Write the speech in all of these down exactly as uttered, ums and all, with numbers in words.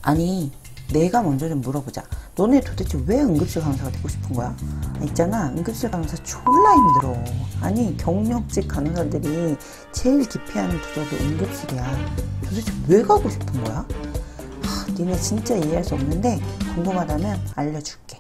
아니 내가 먼저 좀 물어보자. 너네 도대체 왜 응급실 간호사가 되고 싶은 거야? 있잖아, 응급실 간호사 졸라 힘들어. 아니 경력직 간호사들이 제일 기피하는 부서도 응급실이야. 도대체 왜 가고 싶은 거야? 하, 니네 진짜 이해할 수 없는데 궁금하다면 알려줄게.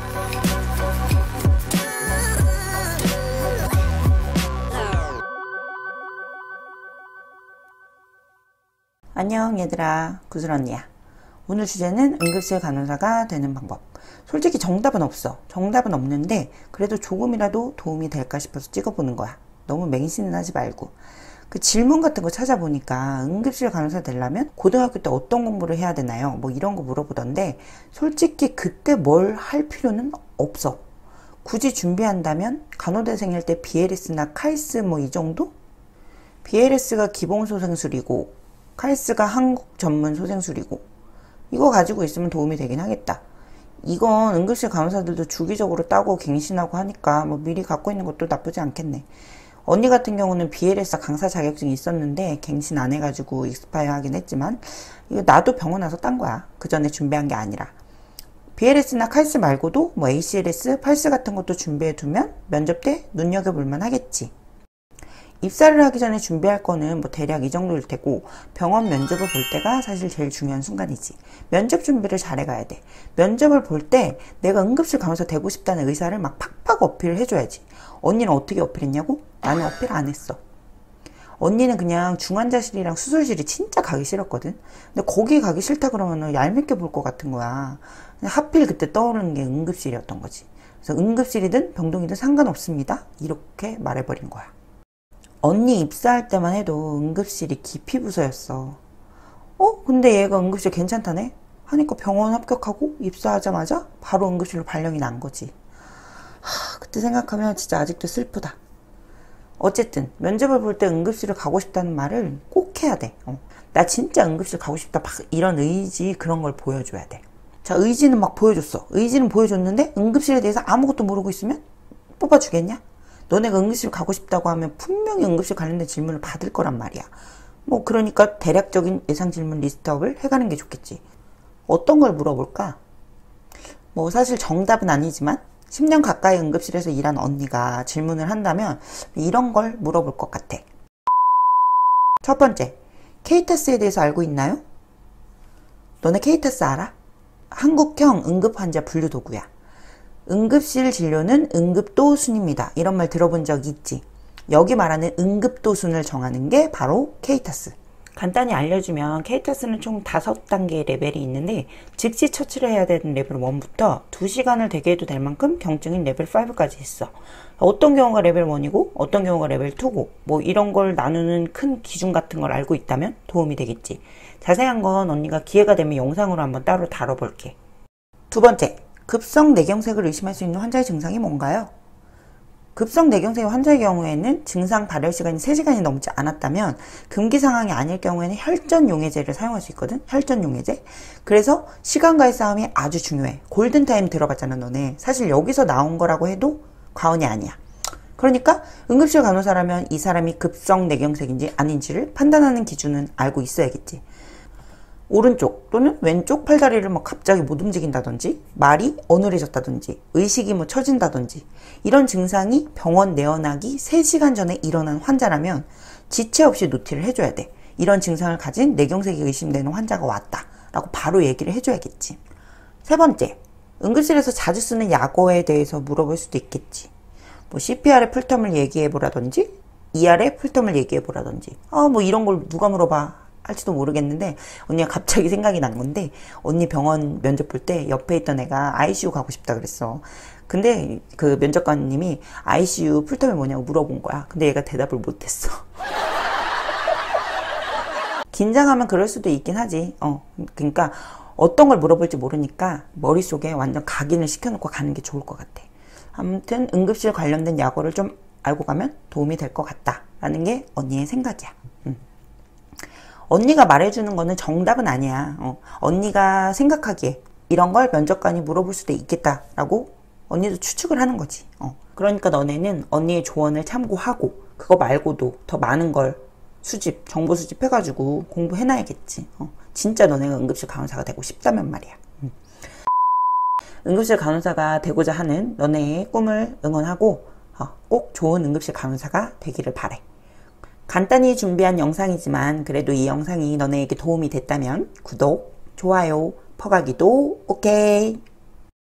안녕 얘들아, 구슬언니야. 오늘 주제는 응급실 간호사가 되는 방법. 솔직히 정답은 없어. 정답은 없는데 그래도 조금이라도 도움이 될까 싶어서 찍어보는 거야. 너무 맹신은 하지 말고. 그 질문 같은 거 찾아보니까 응급실 간호사 되려면 고등학교 때 어떤 공부를 해야 되나요? 뭐 이런 거 물어보던데 솔직히 그때 뭘 할 필요는 없어. 굳이 준비한다면 간호대생일 때 비엘에스나 칼스 뭐 이 정도? 비엘에스가 기본소생술이고 칼스가 한국 전문 소생술이고 이거 가지고 있으면 도움이 되긴 하겠다. 이건 응급실 간호사들도 주기적으로 따고 갱신하고 하니까 뭐 미리 갖고 있는 것도 나쁘지 않겠네. 언니 같은 경우는 비엘에스 강사 자격증이 있었는데 갱신 안 해가지고 익스파이어 하긴 했지만 이거 나도 병원 와서 딴 거야. 그 전에 준비한 게 아니라. 비엘에스나 칼스 말고도 뭐 에이씨엘에스, 팔스 같은 것도 준비해 두면 면접 때 눈여겨볼 만 하겠지. 입사를 하기 전에 준비할 거는 뭐 대략 이 정도일 테고 병원 면접을 볼 때가 사실 제일 중요한 순간이지. 면접 준비를 잘해 가야 돼. 면접을 볼 때 내가 응급실 간호사 되고 싶다는 의사를 막 팍팍 어필을 해줘야지. 언니는 어떻게 어필했냐고? 나는 어필 안 했어. 언니는 그냥 중환자실이랑 수술실이 진짜 가기 싫었거든. 근데 거기 가기 싫다 그러면 얄밉게 볼 것 같은 거야. 하필 그때 떠오르는 게 응급실이었던 거지. 그래서 응급실이든 병동이든 상관없습니다. 이렇게 말해버린 거야. 언니 입사할 때만 해도 응급실이 기피부서였어. 어? 근데 얘가 응급실 괜찮다네? 하니까 병원 합격하고 입사하자마자 바로 응급실로 발령이 난 거지. 하, 그때 생각하면 진짜 아직도 슬프다. 어쨌든 면접을 볼 때 응급실을 가고 싶다는 말을 꼭 해야 돼. 어. 나 진짜 응급실 가고 싶다 막 이런 의지 그런 걸 보여줘야 돼. 자, 의지는 막 보여줬어. 의지는 보여줬는데 응급실에 대해서 아무것도 모르고 있으면 뽑아주겠냐? 너네가 응급실 가고 싶다고 하면 분명히 응급실 관련된 질문을 받을 거란 말이야. 뭐 그러니까 대략적인 예상 질문 리스트업을 해가는 게 좋겠지. 어떤 걸 물어볼까? 뭐 사실 정답은 아니지만 십 년 가까이 응급실에서 일한 언니가 질문을 한다면 이런 걸 물어볼 것 같아. 첫 번째, 케이타스에 대해서 알고 있나요? 너네 케이타스 알아? 한국형 응급환자 분류도구야. 응급실 진료는 응급도 순입니다. 이런 말 들어본 적 있지? 여기 말하는 응급도 순을 정하는 게 바로 케이타스. 간단히 알려주면 케이타스는 총 다섯 단계의 레벨이 있는데 즉시 처치를 해야 되는 레벨 일부터 두 시간을 대기 해도 될 만큼 경증인 레벨 오까지 있어. 어떤 경우가 레벨 일이고 어떤 경우가 레벨 이고 뭐 이런 걸 나누는 큰 기준 같은 걸 알고 있다면 도움이 되겠지. 자세한 건 언니가 기회가 되면 영상으로 한번 따로 다뤄볼게. 두 번째, 급성 뇌경색을 의심할 수 있는 환자의 증상이 뭔가요? 급성 뇌경색 환자의 경우에는 증상 발열 시간이 세 시간이 넘지 않았다면 금기 상황이 아닐 경우에는 혈전용해제를 사용할 수 있거든. 혈전용해제. 그래서 시간과의 싸움이 아주 중요해. 골든타임 들어봤잖아 너네. 사실 여기서 나온 거라고 해도 과언이 아니야. 그러니까 응급실 간호사라면 이 사람이 급성 뇌경색인지 아닌지를 판단하는 기준은 알고 있어야겠지. 오른쪽 또는 왼쪽 팔다리를 뭐 갑자기 못 움직인다든지 말이 어눌해졌다든지 의식이 뭐 처진다든지 이런 증상이 병원 내원하기 세 시간 전에 일어난 환자라면 지체 없이 노티를 해줘야 돼. 이런 증상을 가진 뇌경색이 의심되는 환자가 왔다 라고 바로 얘기를 해줘야겠지. 세 번째, 응급실에서 자주 쓰는 약어에 대해서 물어볼 수도 있겠지. 뭐 씨피알의 풀텀을 얘기해보라든지 이알의 풀텀을 얘기해보라든지 아 뭐 이런 걸 누가 물어봐 할지도 모르겠는데 언니가 갑자기 생각이 난 건데 언니 병원 면접 볼 때 옆에 있던 애가 아이씨유 가고 싶다 그랬어. 근데 그 면접관님이 아이씨유 풀텀이 뭐냐고 물어본 거야. 근데 얘가 대답을 못했어. 긴장하면 그럴 수도 있긴 하지. 어, 그러니까 어떤 걸 물어볼지 모르니까 머릿속에 완전 각인을 시켜놓고 가는 게 좋을 것 같아. 아무튼 응급실 관련된 약어를 좀 알고 가면 도움이 될 것 같다 라는 게 언니의 생각이야. 음. 언니가 말해주는 거는 정답은 아니야. 어, 언니가 생각하기에 이런 걸 면접관이 물어볼 수도 있겠다라고 언니도 추측을 하는 거지. 어, 그러니까 너네는 언니의 조언을 참고하고 그거 말고도 더 많은 걸 수집, 정보 수집해가지고 공부해놔야겠지. 어, 진짜 너네가 응급실 간호사가 되고 싶다면 말이야. 음. 응급실 간호사가 되고자 하는 너네의 꿈을 응원하고 어, 꼭 좋은 응급실 간호사가 되기를 바래. 간단히 준비한 영상이지만 그래도 이 영상이 너네에게 도움이 됐다면 구독, 좋아요, 퍼가기도 오케이.